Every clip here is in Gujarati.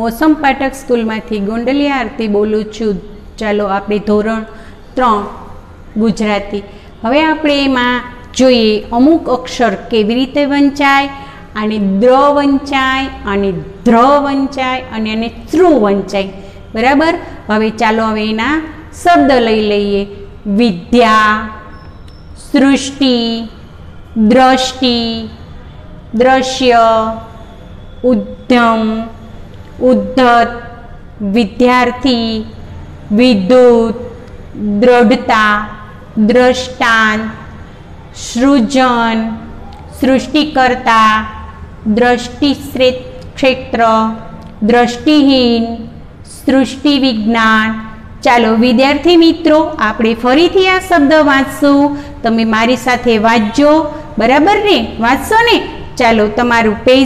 મોસમ પાઠક સ્કૂલમાંથી ગોંડલિયા આરતી બોલું છું। ચાલો આપણે ધોરણ 3 ગુજરાતી। હવે આપણે એમાં જોઈએ અમુક અક્ષર કેવી રીતે વંચાય, આને દ્ર વંચાય, આને ધ્ર વંચાય અને આને ત્રુ વંચાય, બરાબર। હવે ચાલો હવે એના શબ્દ લઈ લઈએ। વિદ્યા, સૃષ્ટિ, દ્રષ્ટિ, દ્રશ્ય, ઉદ્યમ, ઉદ્ધત, વિદ્યાર્થી, વિદ્યુત, દ્રઢતા, દ્રષ્ટાંત, સૃજન, સૃષ્ટિકર્તા, દ્રષ્ટિ ક્ષેત્ર, દ્રષ્ટિહીન, સૃષ્ટિ વિજ્ઞાન। ચાલો વિદ્યાર્થી મિત્રો, આપણે ફરીથી આ શબ્દ વાંચશું। તમે મારી સાથે વાંચજો, બરાબર ને? વાંચશો ને? ચાલો તમારું પેજ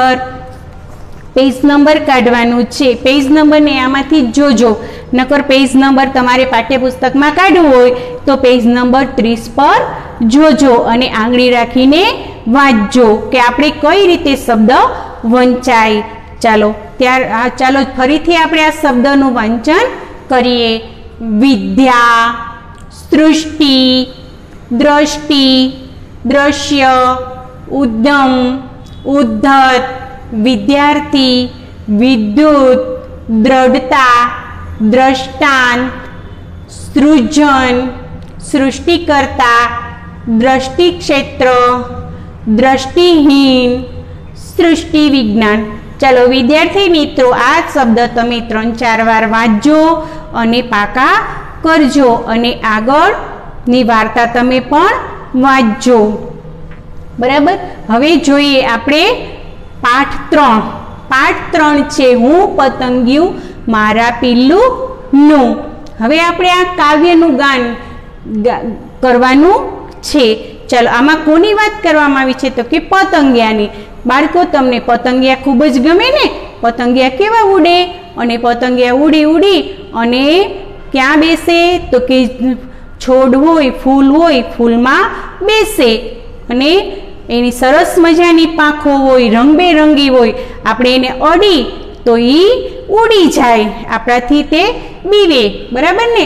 નંબર કાઢવાનું છે। પેજ નંબરને આમાંથી જોજો, નકર પેજ નંબર તમારે પાઠ્યપુસ્તકમાં કાઢવું હોય તો પેજ નંબર 30 પર જોજો અને આંગળી રાખીને વાંચજો કે આપણે કઈ રીતે શબ્દ વંચાય। ચાલો ફરીથી આપણે આ શબ્દનું વાંચન કરીએ। વિદ્યા, સૃષ્ટિ, દ્રષ્ટિ, દ્રશ્ય, ઉદ્યમ, ઉદ્ધત, વિદ્યાર્થી, વિદ્યુત, દ્રઢતા, દ્રષ્ટાંત, સૃજન, સૃષ્ટિકર્તા, દ્રષ્ટિક્ષેત્ર, દ્રષ્ટિહીન, સૃષ્ટિ વિજ્ઞાન। ચાલો વિદ્યાર્થી મિત્રો, આ શબ્દ તમે 3-4 વાર વાંચજો અને પાકા કરજો અને આગળની વાર્તા તમે પણ વાંચજો, બરાબર। હવે જોઈએ આપણે પાઠ 3। પાઠ 3 છે હું પતંગિયું મારા પિલ્લુનું। હવે આપણે આ કાવ્યનું ગાન કરવાનું છે। ચાલો આમાં કોની વાત કરવામાં આવી છે તો કે પતંગિયાની। બાળકો, તમને પતંગિયા ખૂબ જ ગમે ને? પતંગિયા કેવા ઉડે? અને પતંગિયા ઉડી ઉડી અને ક્યાં બેસે તો કે છોડ હોય, ફૂલ હોય, ફૂલમાં બેસે અને એની સરસ મજાની પાંખો હોય, રંગબેરંગી હોય, આપણે એને અડી તો એ ઉડી જાય, આપણાથી તે બીવે, બરાબર ને?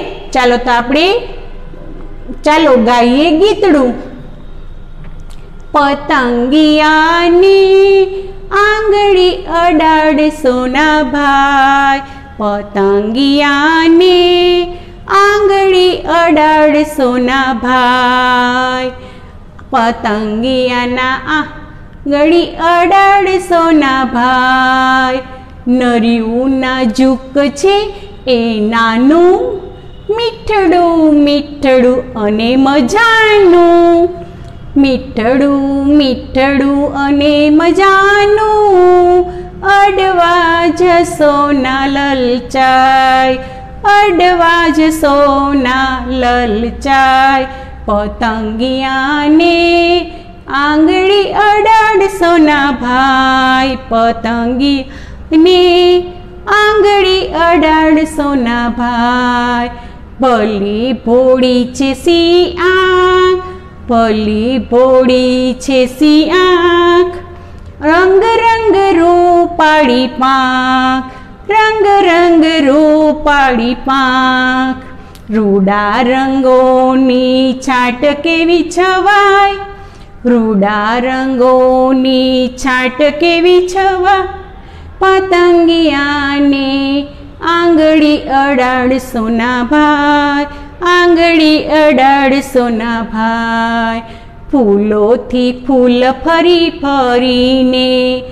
ચાલો ગાઈએ ગીતડું। પતંગિયાની આંગળી અડાડશો ના ભાઈ, પતંગિયાની આંગળી અડાડશો ના ભાઈ, પતંગિયાના આંગળી અડાડશો ના ભાઈ। નરિયું નાજુક છે એ નાનું, મીઠડું મીઠડું અને મજાનું, મીઠડું મીઠડું અને મજાનું, અડવા જશો ના લલચાય, અડવા જશો ના લલચાય, પતંગિયાને આંગળી અડાડશો ના ભાઈ, પતંગિયાને આંગળી અડાડશો ના ભાઈ। ભલી ભોળી છે સી આંખ, ભલી ભોળી છે સી આંખ, રંગ રંગ રૂપાળી પાંખ, રંગ રંગ રૂપાળી પાંખ, રૂડા રંગોની છાંટ કેવી છવાય, રૂડા રંગોની છાંટ કેવી છવાય, પતંગિયાને આંગળી અડાડશો ના ભાઈ, આંગળી અડાડશો ના ભાઈ। ફૂલોથી ફૂલ ફરી ફરીને,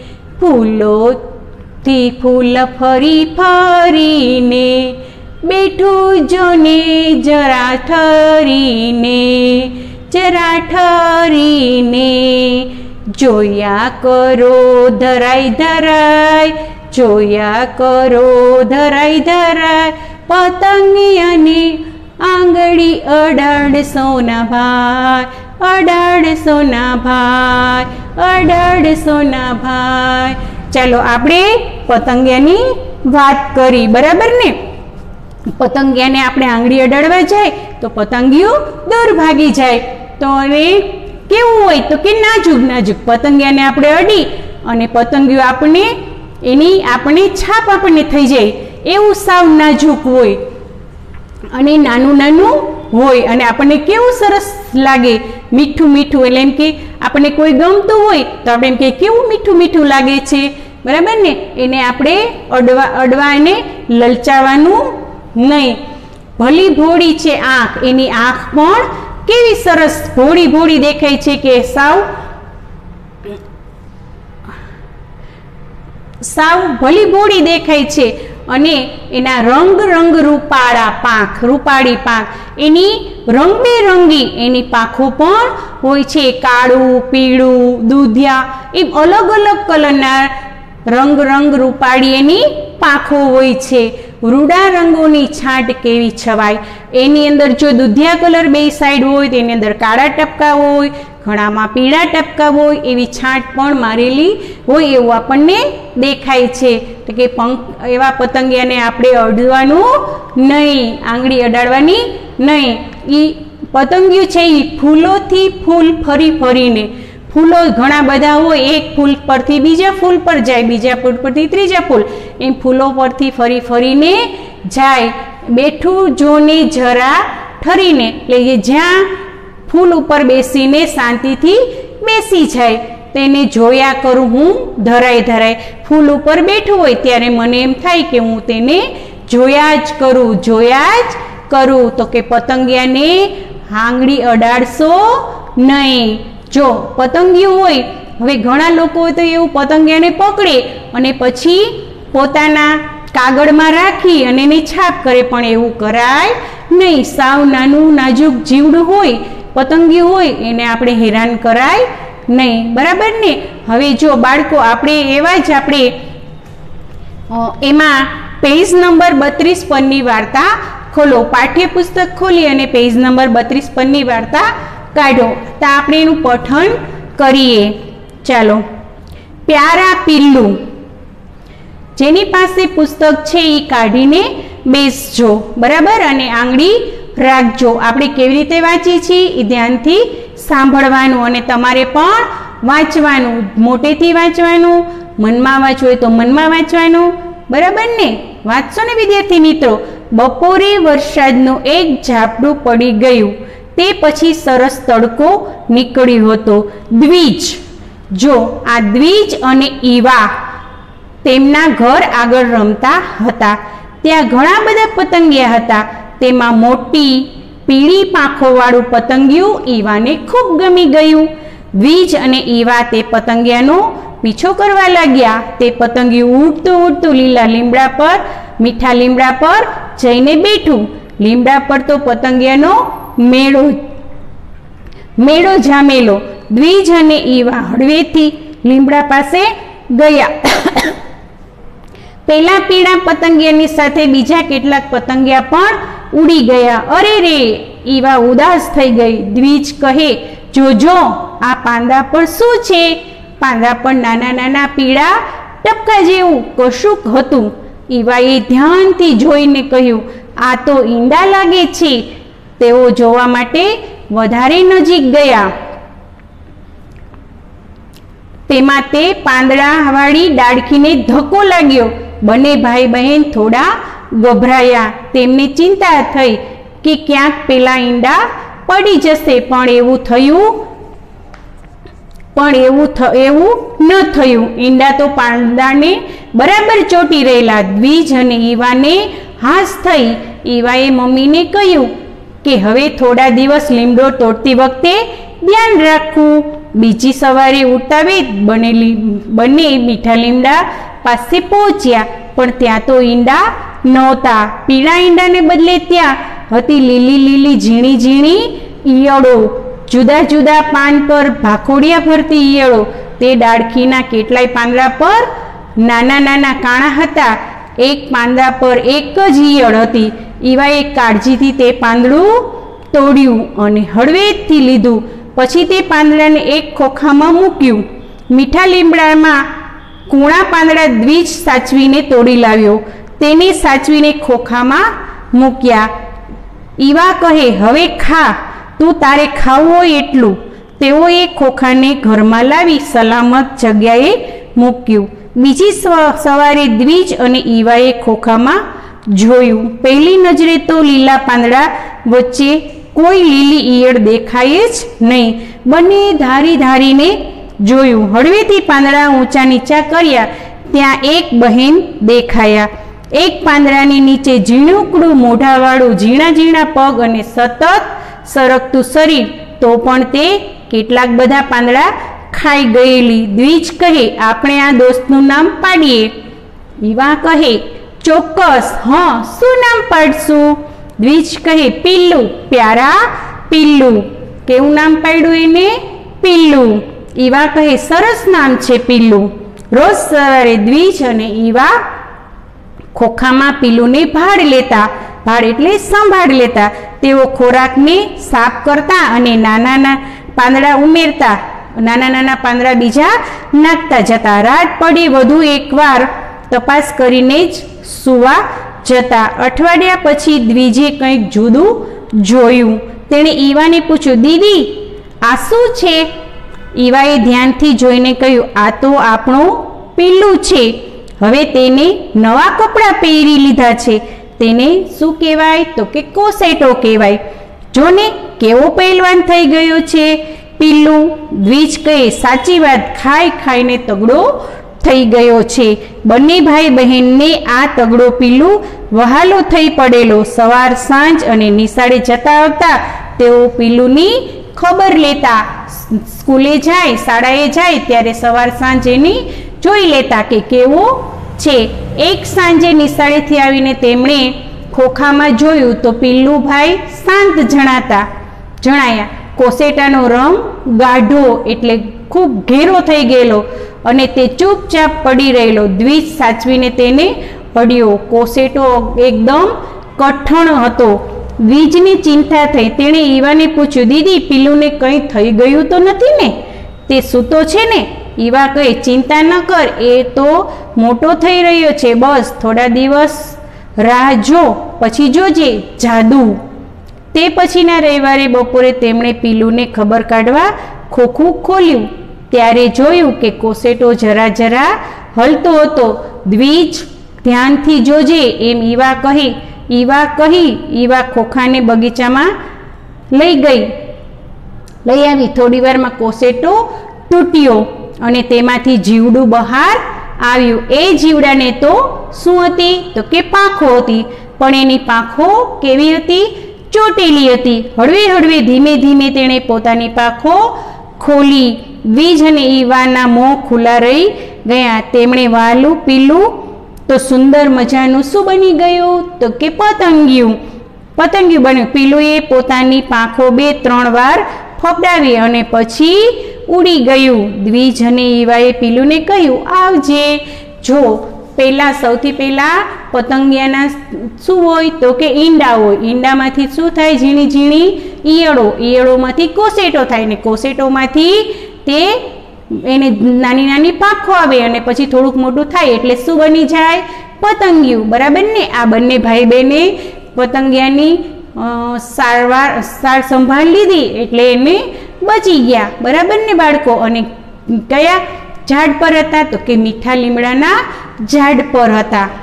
ફૂલોથી ફૂલ ફરી ફરીને, બેઠું જોને જરા ઠરીને, જરા ઠરીને, જોયા કરો ધરાઈ ધરાય, જોયા કરો ધરાઈ ધરાય, પતંગિયાને આંગળી અડાડશો ના ભાઈ, અડાડશો ના ભાઈ, અડાડશો ના ભાઈ। ચાલો આપણે પતંગિયાની વાત કરી, બરાબર ને? પતંગિયાને આપણે આંગળી અડાડવા જાય તો પતંગિયું દૂર ભાગી જાય, તો હવે કેવું હોય તો કે નાજુક નાજુક પતંગિયાને આપણે અડી અને પતંગિયું આપણને એની આપણે છાપ આપણને થઈ જાય એવું સાવ નાજુક હોય અને નાનું નાનું હોય અને આપણને કેવું સરસ લાગે, મીઠું મીઠું. એટલે એમ કે આપણને કોઈ ગમતું હોય તો આપણે એમ કે કેવું મીઠું મીઠું લાગે છે, બરાબર ને. એને આપણે અડવા અને લલચાવવાનું નહીં. ભલી ભોળી છે આંખ, એની આંખ પણ કેવી સરસ ભોળી ભોળી દેખાય છે કે સાવ ભલી ભોળી દેખાય છે. અને એના રંગ રંગ રૂપાળા પાંખ, રૂપાળી પાંખ, એની રંગબેરંગી એની પાંખો પણ હોય છે, કાળું, પીળું, દૂધિયા, એમ અલગ અલગ કલરના રંગ રંગ રૂપાળી એની પાંખો હોય છે. રૂડા રંગોની છાંટ કેવી છવાય, એની અંદર જો દૂધિયા કલર બે સાઈડ હોય તો એની અંદર કાળા ટપકા હોય, ઘણામાં પીળા ટપકા હોય, એવી છાંટ પણ મારેલી હોય એવું આપણને દેખાય છે. તો કે એવા પતંગિયાને આપણે અડવાનું નહીં, આંગળી અડાડવાની નહીં. એ પતંગિયું છે એ ફૂલોથી ફૂલ ફરી ફરીને, ફૂલો ઘણા બધા હોય, એક ફૂલ પરથી બીજા ફૂલ પર જાય, બીજા ફૂલ પરથી ત્રીજા ફૂલ, એમ ફૂલો પરથી ફરી ફરીને જાય. બેઠું જોને જરા ઠરીને, એટલે કે જ્યાં ફૂલ ઉપર બેસીને શાંતિથી બેસી જાય, તેને જોયા કરું હું ધરાય ધરાય. ફૂલ ઉપર બેઠું હોય ત્યારે મને એમ થાય કે હું તેને જોયા જ કરું, જોયા જ કરું. તો કે પતંગિયાને આંગળી અડાડશો નહીં. જો પતંગિયું હોય, હવે ઘણા લોકો હોય તો એવું પતંગિયાને પકડે અને પછી પોતાના કાગળમાં રાખી અને એને છાપ કરે, પણ એવું કરાય નહીં. સાવ નાનું નાજુક જીવડું હોય, પતંગિયું હોય, એને આપણે હેરાન કરાય નહીં, બરાબર ને. હવે જો બાળકો આપણે એવા જ આપણે એમાં પેજ નંબર 32 પરની વાર્તા ખોલો, પાઠ્યપુસ્તક ખોલી અને પેજ નંબર 32 પરની વાર્તા કાઢો. તો આપણે એનું પઠન કરીએ. ચાલો. પ્યારા પિલ્લું, જેની પાસે પુસ્તક છે એ કાઢીને બેસજો, બરાબર, અને આંગળી રાખજો. આપણે કેવી રીતે વાંચીએ છીએ એ ધ્યાનથી સાંભળવાનું અને તમારે પણ વાંચવાનું, મોટેથી વાંચવાનું, મનમાં વાંચવું હોય તો મનમાં વાંચવાનું, બરાબર ને. વાંચશો ને વિદ્યાર્થી મિત્રો. બપોરે વરસાદનું એક ઝાપડું પડી ગયું, તે પછી સરસ તડકો નીકળ્યો હતો. દ્વિજ, જો આ દ્વિજ અને ઈવા તેમના ઘર આગળ રમતા હતા. ત્યાં ઘણા બધા પતંગિયા હતા. તેમાં મોટી પીળી પાંખોવાળું પતંગિયું ઈવાને ખૂબ ગમી ગયું. દ્વિજ અને ઈવા તે પતંગિયાનો પીછો કરવા લાગ્યા. તે પતંગિયું ઉડતું ઉડતું લીલા લીમડા પર, મીઠા લીમડા પર જઈને બેઠું. લીમડા પર તો પતંગિયાનો મેળો જામેલો. દ્વિજ અને ઈવા હળવેથી લીમડા પાસે ગયા. પેલા પીળા પતંગિયાની સાથે બીજા કેટલાક પતંગિયા પણ ઉડી ગયા. અરે રે, ઈવા ઉદાસ થઈ ગઈ. દ્વિજ કહે, જોજો આ પાંદા પર શું છે? પાંદા પર નાના નાના પીળા ટપકા જેવું કશુંક હતું. ઈવાએ ધ્યાનથી જોઈને કહ્યું, આ તો ઈંડા લાગે છે. તેઓ જોવા માટે વધારે નજીક ગયા. તેમાં તે પાંદડાવાળી ડાળખીને ધક્કો લાગ્યો. બંને ભાઈ બહેન થોડા ગભરાયા. તેમને ચિંતા થઈ કે ક્યાંક પેલા ઈંડા પડી જશે, પણ એવું ન થયું. ઈંડા તો પાંદડાને બરાબર ચોંટી રહેલા. દ્વિજ અને ઈવાને હાશ થઈ. ઈવાએ મમ્મીને કહ્યું કે હવે થોડા દિવસ લીમડો તોડતી વખતે ધ્યાન રાખવું. બીજી સવારે ઉઠતા વેત બંને મીઠા લીમડા પાસે પહોંચ્યા, પણ ત્યાં તો ઈંડા નહોતા. પીળા ઈંડાને બદલે ત્યાં હતી લીલી લીલી ઝીણી ઝીણી ઈયળો. જુદા જુદા પાન પર ભાખોડિયા ભરતી ઈયળો. તે ડાળખીના કેટલાય પાંદડા પર નાના નાના કાણા હતા. એક પાંદડા પર એક જ ઈયળ હતી. ઈવાએ કાળજીથી તે પાંદડું તોડ્યું અને હળવેથી લીધું. પછી તે પાંદડાને એક ખોખામાં મૂક્યું. મીઠા લીમડામાં કૂણા પાંદડા દ્વિજ સાચવીને તોડી લાવ્યો. તેને સાચવીને ખોખામાં મૂક્યા. ઈવા કહે, હવે ખા, તું તારે ખાવું હોય એટલું. તેઓએ ખોખાને ઘરમાં લાવી સલામત જગ્યાએ મૂક્યું. બીજી સવારે દ્વિજ અને ઈવાએ ખોખામાં જોયું. પહેલી નજરે તો લીલા પાંદડા વચ્ચે કોઈ લીલી ઈયળ દેખાય જ નહીં. બંને ધારી ધારીને જોયું. હળવેથી પાંદડા ઊંચા નીચા કર્યા. ત્યાં એક બહેન દેખાયા. એક પાંદડાની નીચે ઝીણુકડું મોઢાવાળું, ઝીણા ઝીણા પગ અને સતત સરકતું શરીર. તો પણ તે કેટલાક બધા પાંદડા ખાઈ ગયેલી. દ્વિજ કહે, આપણે આ દોસ્તનું નામ પાડીએ. ઈવા કહે, ચોક્કસ. હા, શું નામ પાડશું? દ્વિજ કહે, પિલ્લું. પ્યારા પિલ્લું. કેવું નામ પાડ્યું એને? પિલ્લું. ઈવા કહે, સરસ નામ છે પિલ્લું. રોજ સવારે દ્વિજ અને ઈવા ખોખામાં પિલ્લુને ભાડ લેતા. ભાડ એટલે સંભાળ લેતા. તેઓ ખોરાકને સાફ કરતા અને નાના પાંદડા ઉમેરતા. નાના પાંદડા બીજા નાખતા જતા. રાત પડે વધુ એકવાર તપાસ કરીને જ સૂવા જતા. અઠવાડિયા પછી દ્વિજે કંઈક જુદું જોયું. તેણે ઈવાને પૂછ્યું, દીદી આ શું છે? ઈવાએ ધ્યાનથી જોઈને કહ્યું, આ તો આપણું પિલ્લું છે. હવે તેને નવા કપડાં પહેરી લીધા છે. તેને શું કહેવાય? તો કે કોસેટો કહેવાય. જોને કેવો પહેલવાન થઈ ગયો છે પિલ્લું. દ્વિજ કહે, સાચી વાત, ખાઈ ખાઈને તગડો થઈ ગયો છે. બંને ભાઈ બહેનને આ તગડો પિલ્લું વહાલો થઈ પડેલો. સવાર સાંજ અને નિશાળે જતા આવતા તેઓ પિલ્લુની ખબર લેતા. સ્કૂલે જાય, શાળાએ જાય ત્યારે સવાર સાંજ એની જોઈ લેતા કે કેવો છે. એક સાંજે નિશાળેથી આવીને તેમણે ખોખામાં જોયું તો પિલ્લુભાઈ શાંત જણાયા. કોસેટાનો રંગ ગાઢો એટલે ખૂબ ઘેરો થઈ ગયેલો અને તે ચૂપચાપ પડી રહેલો. દ્વિજ સાચવીને તેને અડ્યો. કોસેટો એકદમ કઠણ હતો. દ્વિજને ચિંતા થઈ. તેણે ઈવાને પૂછ્યું, દીદી પિલ્લુને કંઈ થઈ ગયું તો નથી ને? તે સૂતો છે ને? ઈવા કહે, ચિંતા ન કર, એ તો મોટો થઈ રહ્યો છે. બસ થોડા દિવસ રાહ જો, પછી જોજે જાદુ. તે પછીના રવિવારે બપોરે તેમણે પિલ્લુને ખબર કાઢવા ખોખું ખોલ્યું. ત્યારે જોયું કે કોસેટો જરા જરા હલતો હતો. દ્વિજ, ધ્યાનથી જોજે એમ ઈવા ખોખાને બગીચામાં લઈ આવી. થોડી વારમાં કોસેટો તૂટ્યો અને તેમાંથી જીવડું બહાર આવ્યું. એ જીવડાને તો શું હતી? તો કે પાંખો હતી. પણ એની પાંખો કેવી હતી? ચોટેલી હતી. હળવે હળવે ધીમે ધીમે તેણે પોતાની પાંખો ખોલી. દ્વિજ અને ઈવાના મોં ખુલ્લા રહી ગયા. તેમણે વાલું પિલ્લું તો સુંદર મજાનું શું બની ગયું? તો કે પતંગિયું બન્યું. પિલ્લુએ પોતાની પાંખો 2-3 વાર ફફડાવી અને પછી ઉડી ગયું. દ્વિજ અને ઈવાએ પિલ્લુને કહ્યું, આવજે. જો સૌથી પહેલા પતંગિયાના શું હોય? તો કે ઈંડા હોય. ઈંડામાંથી શું થાય? ઝીણી ઝીણી ઈયળોમાંથી કોસેટો થાય ને કોસેટોમાંથી તે એને નાની નાની પાંખો આવે અને પછી થોડુંક મોટું થાય એટલે શું બની જાય? પતંગિયું. બરાબર ને? આ બંને ભાઈ બહેને પતંગિયાની સાર સંભાળ લીધી એટલે એને બચી ગયા. બરાબર ને બાળકો? અને કયા ઝાડ પર હતા? તો કે મીઠા લીમડાના ઝાડ પર હતા.